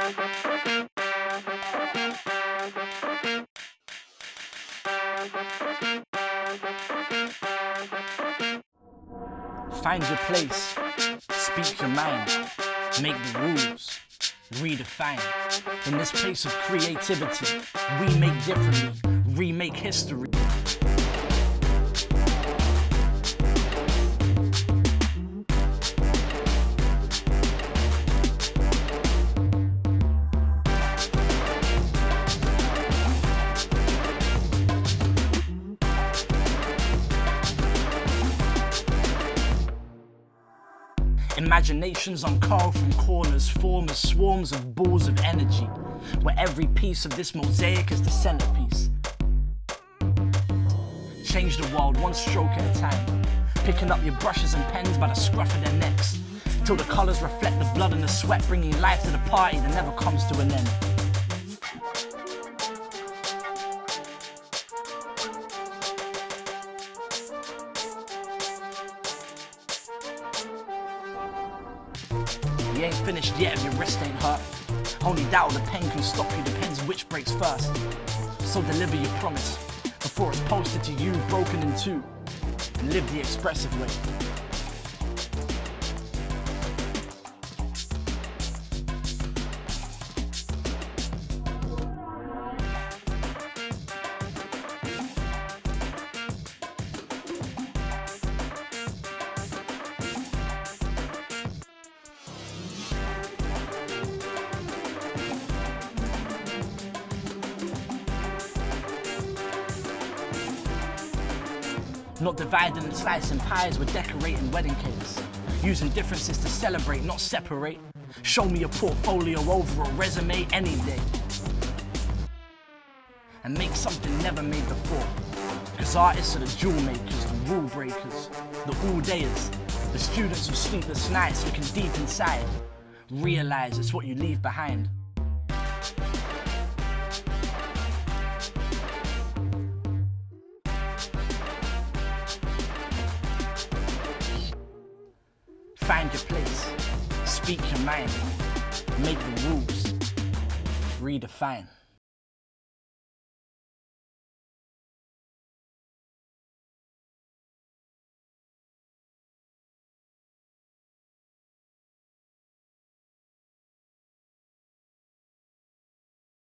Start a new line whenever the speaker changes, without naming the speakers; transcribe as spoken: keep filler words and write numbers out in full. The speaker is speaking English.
Find your place, speak your mind, make the rules, redefine. In this place of creativity, we make differently, remake history. Imaginations uncarved from corners form as swarms of balls of energy, where every piece of this mosaic is the centerpiece. Change the world one stroke at a time, picking up your brushes and pens by the scruff of their necks, till the colors reflect the blood and the sweat, bringing life to the party that never comes to an end. You ain't finished yet if your wrist ain't hurt. Only doubt the pen can stop you depends which breaks first. So deliver your promise before it's posted to you broken in two, and live the expressive way. Not dividing and slicing pies, we're decorating wedding cakes. Using differences to celebrate, not separate. Show me a portfolio over a resume any day. And make something never made before. Because artists are the jewel makers, the rule breakers, the all-dayers, the students of sleepless nights looking deep inside. Realize it's what you leave behind. Find your place, speak your mind, make the rules, redefine.